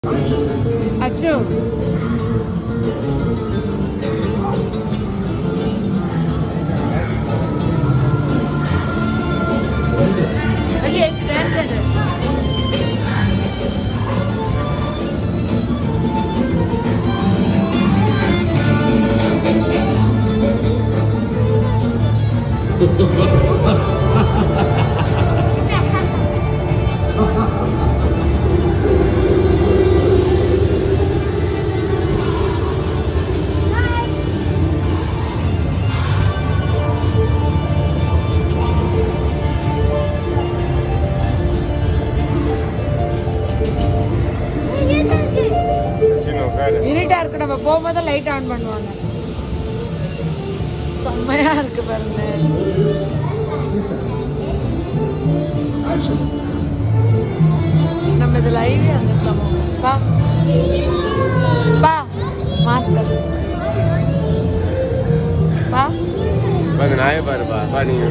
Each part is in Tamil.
अच्छो अरे एक இருட்டா இருக்கு. நம்ம போகும்போது லைட் ஆன் பண்ணுவாங்க. செம்மையா இருக்கு பாருங்க. நம்ம இது லைவ் வந்துட்டோம். பா பா மாஸ்க் பா பாரு நாயே பாரு பா பா நீ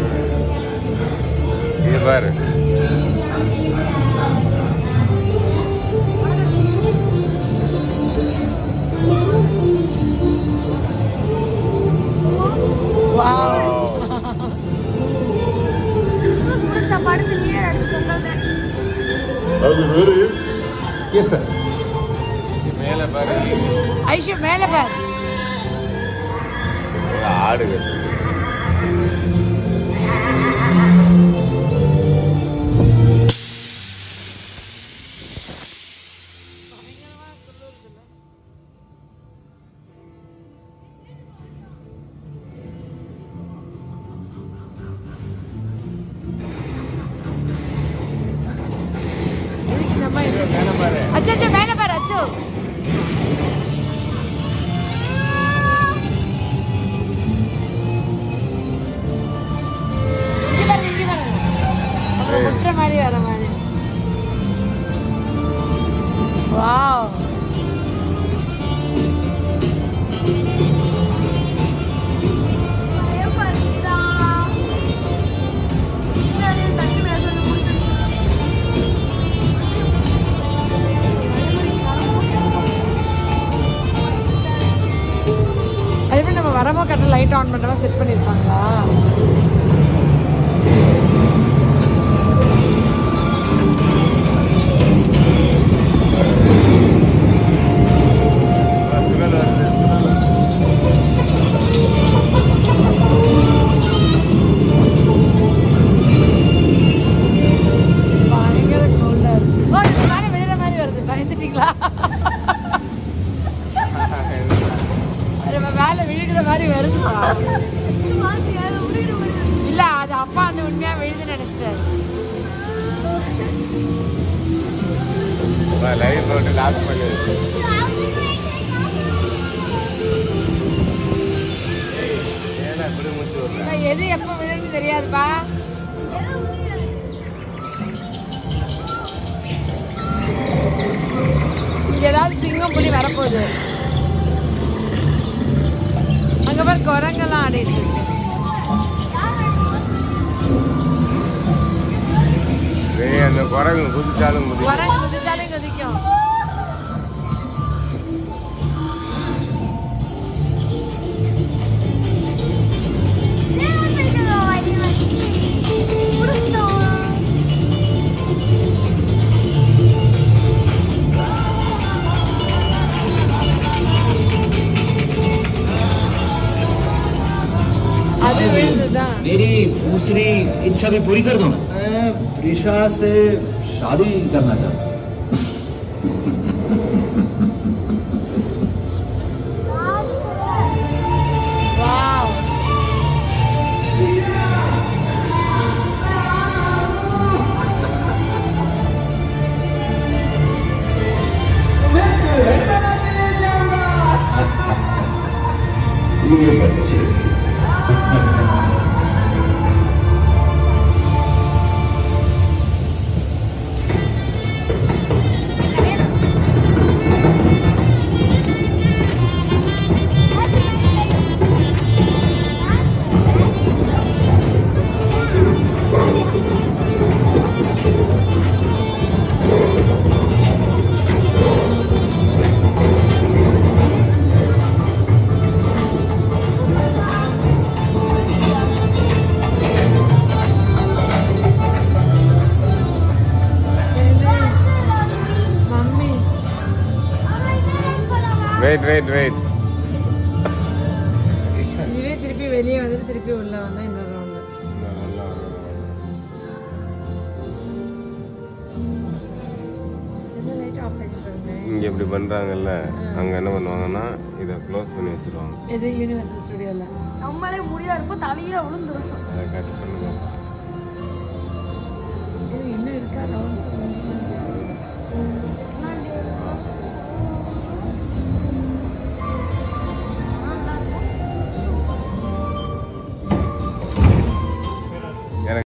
இது பாரு. Yes, sir. மேல பாரு. ஐஷு மேல பாரு. ஆடுங்க. अच्छा अच्छा மேல பாரு அச்சோ. இங்க பாரு முட்டை மாதிரி வர மாதிரி. வாவ் வரமோ கரெக்டாக லைட் ஆன் பண்ணுறவா செட் பண்ணியிருக்காங்களா? பயங்கர கோல்டா இருக்கு. மேலே விழுற மாதிரி வருது. பயந்துட்டீங்களா? மேல விழுகிற மாதிரி வருதுப்பா. இல்ல அது அப்பா அந்த உண்மையா விழுது நினைச்சிட்டாரு. லைவ் போட்டு லாக் பண்ணு. எது எப்ப விழுன்னு தெரியாதுப்பா. இங்க ஏதாவது சிங்கம் புலி வரப்போகுது. அங்க பாரு குரங்கெல்லாம் ஆடிட்டு இருக்கு. அந்த குரங்கு குதிச்சாலும் குதிக்கும். मेरी दूसरी इच्छा भी पूरी कर दो ना. मैं त्रिशा से शादी करना चाहता हूँ. ये बच्चे வெயிட் வெயிட் வெயிட். இதுவே திருப்பி வெளியே வந்துட்டு திருப்பி உள்ள வந்தா இன்னொரு ரவுண்டு. இங்க இப்படி பண்றாங்கல்ல, அங்க என்ன பண்ணுவாங்கன்னா இத க்ளோஸ் பண்ணி வச்சிருவாங்க. இது யுனிவர்சல் ஸ்டுடியோல நம்மளே முடியா இருப்போம் தலையில விழுந்துரும். அதை கட் பண்ணுங்க.